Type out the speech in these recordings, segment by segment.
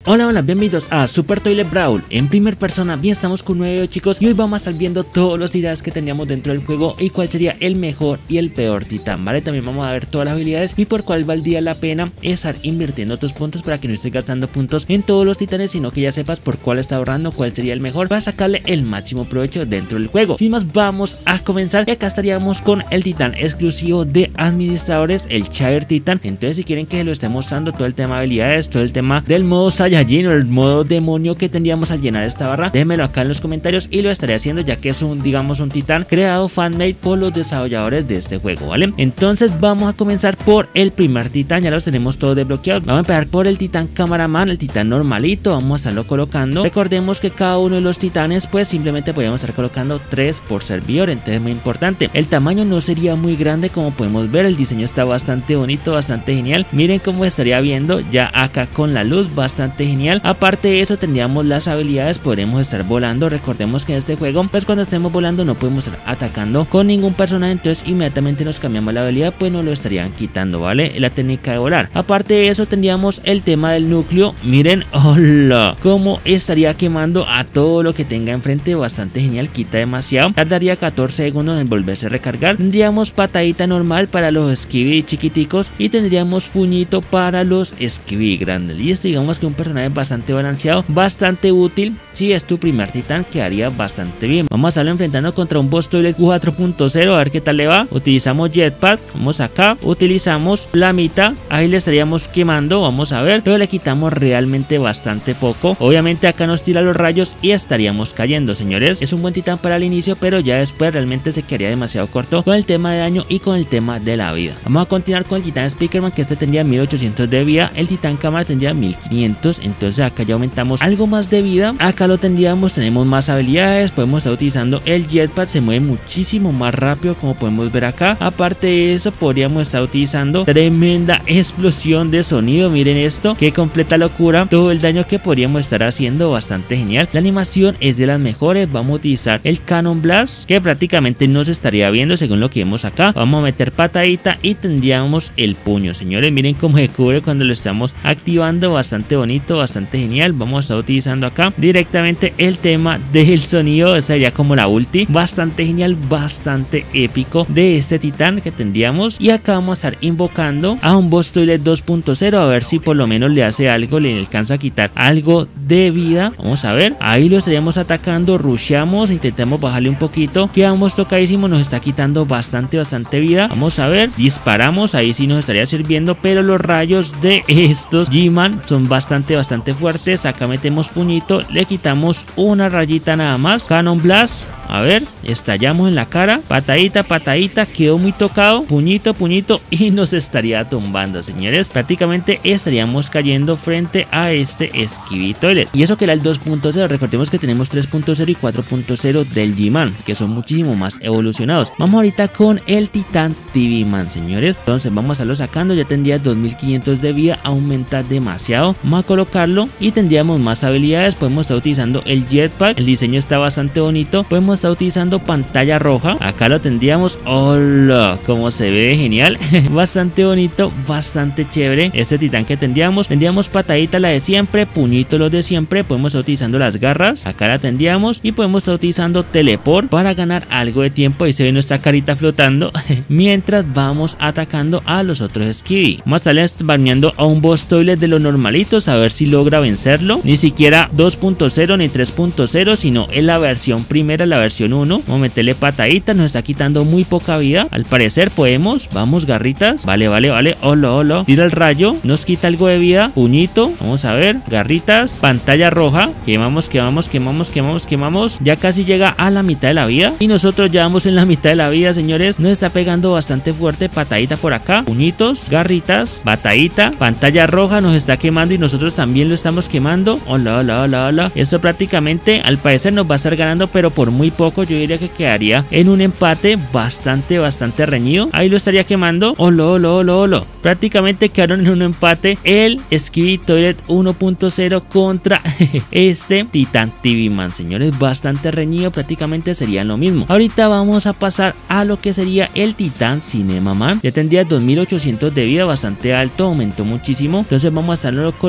Hola, bienvenidos a Super Toilet Brawl en primer persona. Bien, estamos con un nuevo video, chicos, y hoy vamos a estar viendo todos los titanes que teníamos dentro del juego y cuál sería el mejor y el peor titán, ¿vale? También vamos a ver todas las habilidades y por cuál valdría la pena estar invirtiendo tus puntos para que no estés gastando puntos en todos los titanes, sino que ya sepas por cuál está ahorrando, cuál sería el mejor para sacarle el máximo provecho dentro del juego. Sin más, vamos a comenzar y acá estaríamos con el titán exclusivo de administradores, el Shire Titan. Entonces, si quieren que se lo esté mostrando todo el tema de habilidades, todo el tema del modo Saiyajin o el modo demonio que tendríamos al llenar esta barra, déjenmelo acá en los comentarios y lo estaré haciendo, ya que es un titán creado fanmade por los desarrolladores de este juego, ¿vale? Entonces vamos a comenzar por el primer titán, ya los tenemos todos desbloqueados. Vamos a empezar por el titán camaraman, el titán normalito, vamos a estarlo colocando. Recordemos que cada uno de los titanes pues simplemente podemos estar colocando 3 por servidor, entonces es muy importante. El tamaño no sería muy grande, como podemos ver, el diseño está bastante bonito, bastante genial. Miren cómo estaría viendo ya acá con la luz, bastante genial. Aparte de eso, tendríamos las habilidades, podremos estar volando. Recordemos que en este juego pues cuando estemos volando no podemos estar atacando con ningún personaje, entonces inmediatamente nos cambiamos la habilidad, pues nos lo estarían quitando, ¿vale? La técnica de volar. Aparte de eso, tendríamos el tema del núcleo. Miren, hola, cómo estaría quemando a todo lo que tenga enfrente, bastante genial, quita demasiado, tardaría 14 segundos en volverse a recargar. Tendríamos patadita normal para los Skibidi chiquiticos y tendríamos puñito para los Skibidi grandes. Y esto, digamos que un personaje bastante balanceado, bastante útil. Si es tu primer titán, quedaría bastante bien. Vamos a estarlo enfrentando contra un boss toilet 4.0, a ver qué tal le va. Utilizamos jetpack, vamos acá, utilizamos flamita, ahí le estaríamos quemando, vamos a ver, pero le quitamos realmente bastante poco. Obviamente acá nos tira los rayos y estaríamos cayendo, señores. Es un buen titán para el inicio, pero ya después realmente se quedaría demasiado corto con el tema de daño y con el tema de la vida. Vamos a continuar con el titán Speakerman, que este tendría 1800 de vida, el titán cámara tendría 1500, entonces acá ya aumentamos algo más de vida. Acá lo tendríamos, tenemos más habilidades, podemos estar utilizando el jetpack, se mueve muchísimo más rápido, como podemos ver acá. Aparte de eso, podríamos estar utilizando tremenda explosión de sonido. Miren esto, qué completa locura, todo el daño que podríamos estar haciendo, bastante genial. La animación es de las mejores. Vamos a utilizar el Cannon Blast, que prácticamente no se estaría viendo según lo que vemos acá. Vamos a meter patadita y tendríamos el puño, señores. Miren cómo se cubre cuando lo estamos activando, bastante bonito, bastante genial. Vamos a estar utilizando acá directamente el tema del sonido, sería como la ulti, bastante genial, bastante épico de este titán que tendríamos. Y acá vamos a estar invocando a un boss toilet 2.0, a ver si por lo menos le hace algo, le alcanza a quitar algo de vida. Vamos a ver, ahí lo estaríamos atacando, rusheamos, intentamos bajarle un poquito, quedamos tocadísimo, nos está quitando bastante vida. Vamos a ver, disparamos, ahí sí nos estaría sirviendo, pero los rayos de estos G-Man son bastante fuertes. Acá metemos puñito, le quitamos una rayita nada más. Cannon Blast, a ver, estallamos en la cara, patadita, quedó muy tocado, puñito y nos estaría tumbando, señores. Prácticamente estaríamos cayendo frente a este Skibidi Toilet. Y eso que era el 2.0, recordemos que tenemos 3.0 y 4.0 del G-Man, que son muchísimo más evolucionados. Vamos ahorita con el titán TV Man, señores. Entonces vamos a estarlo sacando, ya tendría 2500 de vida, aumenta demasiado. Vamos a colocarlo y tendríamos más habilidades. Podemos estar utilizando el jetpack, el diseño está bastante bonito. Podemos estar utilizando pantalla roja, acá lo tendríamos. Hola, como se ve genial, bastante bonito, bastante chévere este titán que tendríamos patadita, la de siempre, puñito, los de siempre. Podemos estar utilizando las garras, acá la tendríamos, y podemos estar utilizando teleport para ganar algo de tiempo. Ahí se ve nuestra carita flotando mientras vamos atacando a los otros Skibidi. Vamos a estarle spameando a un boss toilet de los normalitos, a ver si logra vencerlo. Ni siquiera 2.0 ni 3.0, sino en la versión primera, la versión 1. Vamos a meterle patadita, nos está quitando muy poca vida, al parecer podemos. Vamos, garritas, vale, hola, tira el rayo, nos quita algo de vida, puñito, vamos a ver, garritas, pantalla roja, quemamos, ya casi llega a la mitad de la vida y nosotros ya vamos en la mitad de la vida, señores. Nos está pegando bastante fuerte, patadita por acá, puñitos, garritas, patadita, pantalla roja, nos está quemando y nosotros también lo estamos quemando. Hola, esto prácticamente al parecer nos va a estar ganando, pero por muy poco. Yo diría que quedaría en un empate bastante reñido. Ahí lo estaría quemando. Hola, prácticamente quedaron en un empate el Skibidi Toilet 1.0 contra este titán TV Man, señores, bastante reñido, prácticamente serían lo mismo. Ahorita vamos a pasar a lo que sería el titán Cinema Man. Ya tendría 2800 de vida, bastante alto, aumentó muchísimo. Entonces vamos a estarlo colocando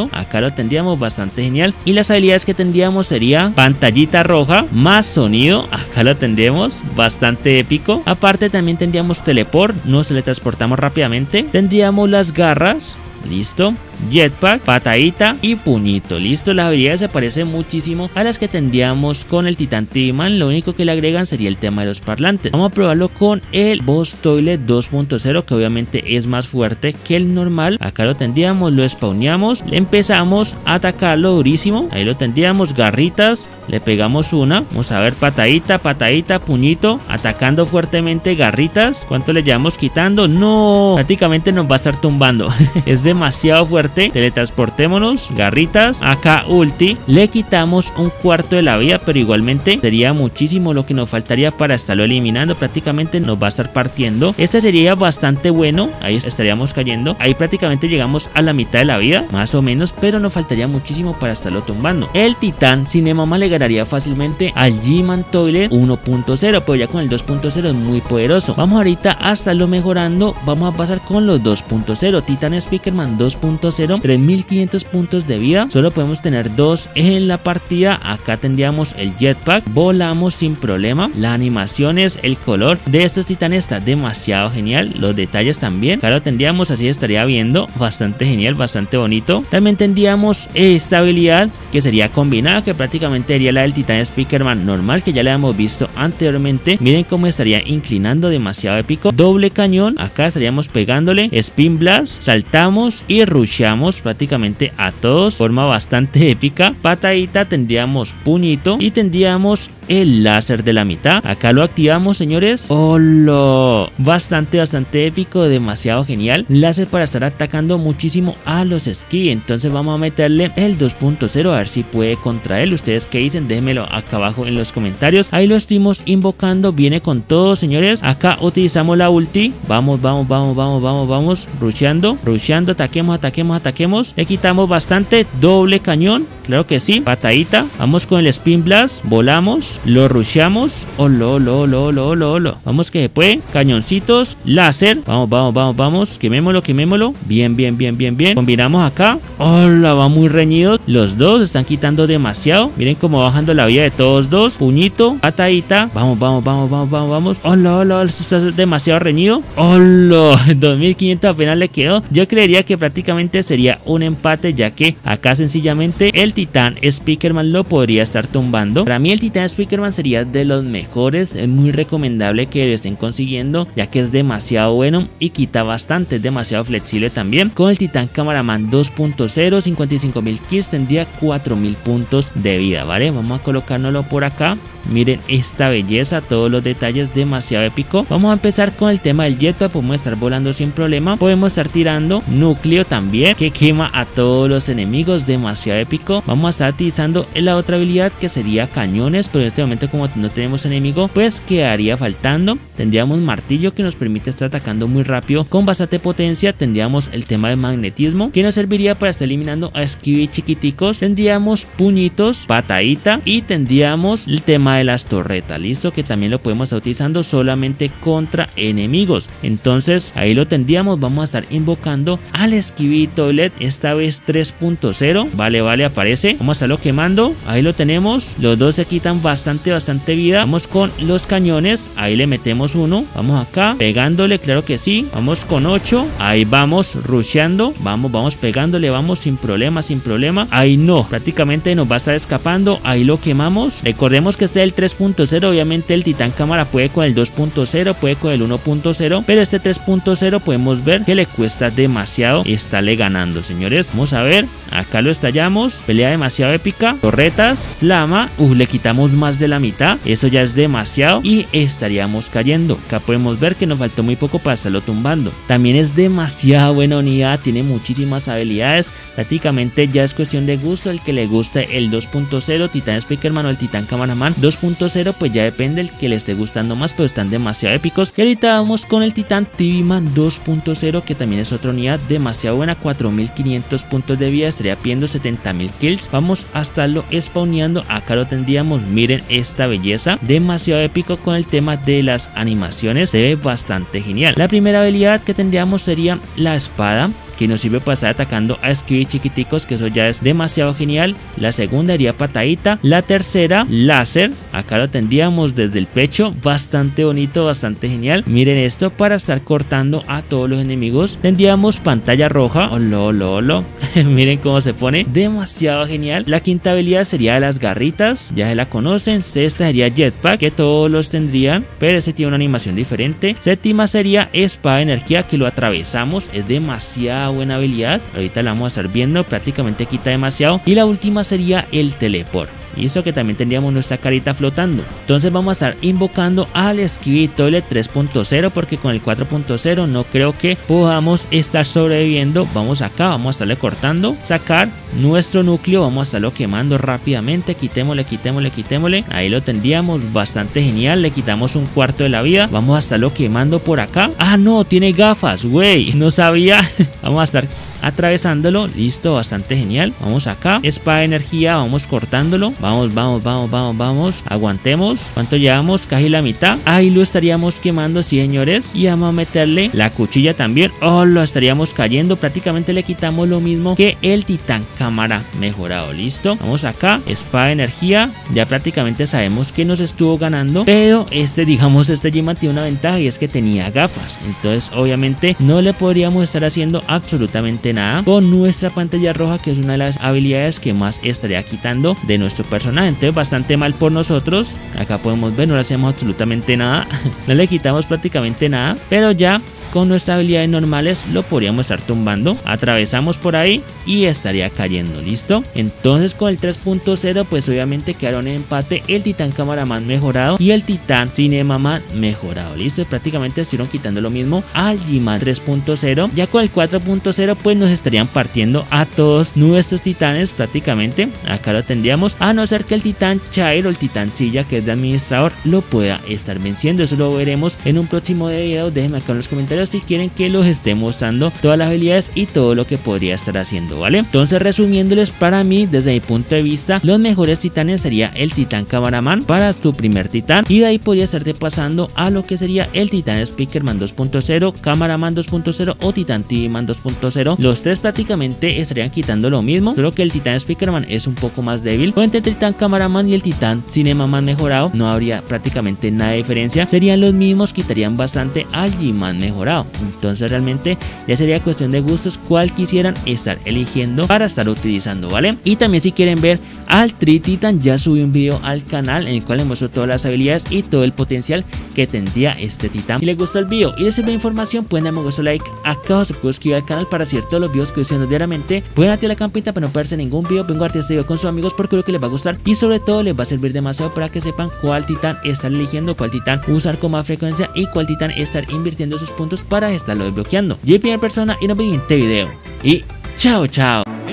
tumbando. Acá lo tendríamos bastante genial. Y las habilidades que tendríamos sería pantallita roja más sonido. Acá lo tendríamos bastante épico. Aparte también tendríamos teleport, nos teletransportamos rápidamente. Tendríamos las garras. Listo, jetpack, patadita y puñito. Listo, las habilidades se parecen muchísimo a las que tendríamos con el Titán TV Man. Lo único que le agregan sería el tema de los parlantes. Vamos a probarlo con el Boss Toilet 2.0, que obviamente es más fuerte que el normal. Acá lo tendríamos, lo spawneamos, le empezamos a atacarlo durísimo. Ahí lo tendríamos, garritas, le pegamos una. Vamos a ver, patadita, patadita, puñito, atacando fuertemente, garritas. ¿Cuánto le llevamos quitando? No, prácticamente nos va a estar tumbando. Es demasiado fuerte. Teletransportémonos, garritas, acá ulti, le quitamos un cuarto de la vida, pero igualmente sería muchísimo lo que nos faltaría para estarlo eliminando. Prácticamente nos va a estar partiendo. Este sería bastante bueno, ahí estaríamos cayendo, ahí prácticamente llegamos a la mitad de la vida, más o menos, pero nos faltaría muchísimo para estarlo tumbando. El Titán Cinemama le ganaría fácilmente al G-Man Toilet 1.0, pero ya con el 2.0 es muy poderoso. Vamos ahorita a estarlo mejorando, vamos a pasar con los 2.0, Titán Speakerman 2.0, 3500 puntos de vida, solo podemos tener 2 en la partida. Acá tendríamos el jetpack, volamos sin problema. Las animaciones, el color de estos titanes está demasiado genial, los detalles también. Acá lo tendríamos, así estaría viendo, bastante genial, bastante bonito. También tendríamos esta habilidad que sería combinada, que prácticamente sería la del Titán Speakerman normal, que ya la hemos visto anteriormente. Miren cómo estaría inclinando, demasiado épico. Doble cañón, acá estaríamos pegándole, Spin Blast, saltamos y rusheamos prácticamente a todos, forma bastante épica. Patadita, tendríamos puñito y tendríamos el láser de la mitad. Acá lo activamos, señores. ¡Hola! Bastante épico, demasiado genial. Láser para estar atacando muchísimo a los esquí. Entonces vamos a meterle el 2.0 a ver si puede contra él. ¿Ustedes qué dicen? Déjenmelo acá abajo en los comentarios. Ahí lo estamos invocando, viene con todo, señores. Acá utilizamos la ulti. Vamos, rusheando, ataquemos. Le quitamos bastante, doble cañón, claro que sí. Patadita, vamos con el Spin Blast, volamos, lo rusheamos. Vamos que se puede, cañoncitos, láser, vamos, quemémoslo. Bien. Combinamos acá. Hola, va muy reñido. Los dos están quitando demasiado. Miren cómo va bajando la vida de todos dos. Puñito, patadita, vamos. Hola, esto está demasiado reñido. Hola, 2500 apenas le quedó. Yo creería que prácticamente sería un empate, ya que acá sencillamente el Titán Speakerman lo podría estar tumbando. Para mí el Titán Speakerman sería de los mejores, es muy recomendable que lo estén consiguiendo, ya que es demasiado bueno y quita bastante, es demasiado flexible también. Con el Titán Cameraman 2.0, 55.000 kills, tendría 4.000 puntos de vida, ¿vale? Vamos a colocárnoslo por acá. Miren esta belleza, todos los detalles, demasiado épico. Vamos a empezar con el tema del jetpack, podemos estar volando sin problema, podemos estar tirando núcleo también, que quema a todos los enemigos, demasiado épico. Vamos a estar utilizando la otra habilidad que sería cañones, pero en este momento como no tenemos enemigo, pues quedaría faltando. Tendríamos martillo que nos permite estar atacando muy rápido con bastante potencia. Tendríamos el tema de magnetismo que nos serviría para estar eliminando a Skibidi chiquiticos. Tendríamos puñitos, patadita y tendríamos el tema de las torretas, listo, que también lo podemos estar utilizando solamente contra enemigos. Entonces ahí lo tendríamos. Vamos a estar invocando al Skibidi Toilet, esta vez 3.0. Vale, aparece. Vamos a estarlo quemando. Ahí lo tenemos. Los dos se quitan bastante vida. Vamos con los cañones. Ahí le metemos uno. Vamos acá pegándole, claro que sí. Vamos con 8. Ahí vamos rusheando. Vamos pegándole. Vamos sin problema. Ahí no. Prácticamente nos va a estar escapando. Ahí lo quemamos. Recordemos que este es el 3.0. Obviamente el Titán Cámara puede con el 2.0, puede con el 1.0, pero este 3.0 podemos ver que le cuesta demasiado estarle ganando, señores. Vamos a ver. Acá lo estallamos. Pelea demasiado épica. Torretas, flama. Le quitamos más de la mitad. Eso ya es demasiado y estaríamos cayendo. Acá podemos ver que nos faltó muy poco para estarlo tumbando. También es demasiado buena unidad. Tiene muchísimas habilidades. Prácticamente ya es cuestión de gusto. El que le guste el 2.0, Titán Speakerman o el Titán Cameraman 2.0, pues ya depende el que le esté gustando más, pero están demasiado épicos. Y ahorita vamos con el Titán TV Man 2.0, que también es otra unidad demasiado buena. 4500 puntos de vida, estaría pidiendo 70.000 kills. Vamos a estarlo spawneando. Acá lo tendríamos. Miren esta belleza, demasiado épico. Con el tema de las animaciones se ve bastante genial. La primera habilidad que tendríamos sería la espada, que nos sirve para estar atacando a Skibidi chiquiticos, que eso ya es demasiado genial. La segunda sería patadita. La tercera, láser. Acá lo tendríamos desde el pecho, bastante bonito, bastante genial. Miren esto, para estar cortando a todos los enemigos. Tendríamos pantalla roja. Miren cómo se pone, demasiado genial. La quinta habilidad sería de las garritas, ya se la conocen. Sexta sería jetpack, que todos los tendrían, pero ese tiene una animación diferente. Séptima sería espada de energía, que lo atravesamos, es demasiado buena habilidad. Ahorita la vamos a estar viendo, prácticamente quita demasiado. Y la última sería el teleport. Y eso que también tendríamos nuestra carita flotando. Entonces vamos a estar invocando al Skibidi Toilet 3.0, porque con el 4.0 no creo que podamos estar sobreviviendo. Vamos acá, vamos a estarle cortando, sacar nuestro núcleo, vamos a estarlo quemando rápidamente. Quitémosle. Ahí lo tendríamos, bastante genial. Le quitamos un cuarto de la vida. Vamos a estarlo quemando por acá. Ah, no, tiene gafas, güey, no sabía. Vamos a estar atravesándolo, listo, bastante genial. Vamos acá, espada de energía, vamos cortándolo. Vamos, aguantemos. ¿Cuánto llevamos? Casi la mitad. Ahí lo estaríamos quemando, sí señores. Y vamos a meterle la cuchilla también. Lo estaríamos cayendo. Prácticamente le quitamos lo mismo que el titán cámara mejorado. Listo, vamos acá, espada de energía. Ya prácticamente sabemos que nos estuvo ganando, pero digamos, este G-Man tiene una ventaja, y es que tenía gafas. Entonces obviamente no le podríamos estar haciendo absolutamente nada con nuestra pantalla roja, que es una de las habilidades que más estaría quitando de nuestro personaje. Entonces bastante mal por nosotros. Acá podemos ver, no le hacemos absolutamente nada. No le quitamos prácticamente nada, pero ya con nuestras habilidades normales lo podríamos estar tumbando. Atravesamos por ahí y estaría cayendo. Listo, entonces con el 3.0 pues obviamente quedaron en empate el titán camaraman mejorado y el titán cinemaman mejorado. Listo, prácticamente estuvieron quitando lo mismo al G-Man 3.0. Ya con el 4.0 pues nos estarían partiendo a todos nuestros titanes prácticamente. Acá lo tendríamos, a no ser que el titán Chair o el titán Silla, que es de administrador, lo pueda estar venciendo. Eso lo veremos en un próximo video. Déjenme acá en los comentarios si quieren que los esté mostrando todas las habilidades y todo lo que podría estar haciendo, ¿vale? Entonces resumiéndoles, para mí, desde mi punto de vista, los mejores titanes sería el titán camaraman para tu primer titán, y de ahí podría estarte pasando a lo que sería el titán Speakerman 2.0, camaraman 2.0 o titán TV-Man 2.0. Los tres prácticamente estarían quitando lo mismo, solo que el titán Speakerman es un poco más débil. O entre el titán camaraman y el titán cinemaman mejorado no habría prácticamente nada de diferencia, serían los mismos, quitarían bastante al G-Man mejorado. Entonces realmente ya sería cuestión de gustos cuál quisieran estar eligiendo para estar utilizando, ¿vale? Y también si quieren ver al Tri Titan, ya subí un video al canal en el cual les muestro todas las habilidades y todo el potencial que tendría este titán. Si les gustó el video y les sirve de información, pueden darme un gusto, like acá, se puede suscribir al canal para recibir todos los videos que estoy haciendo diariamente. Pueden activar la campanita para no perderse ningún video. Vengo a hacer este video con sus amigos porque creo que les va a gustar y sobre todo les va a servir demasiado para que sepan cuál titán estar eligiendo, cuál titán usar con más frecuencia y cuál titán estar invirtiendo sus puntos para estarlo desbloqueando. Yo en primera persona y nos vemos en este video y chao.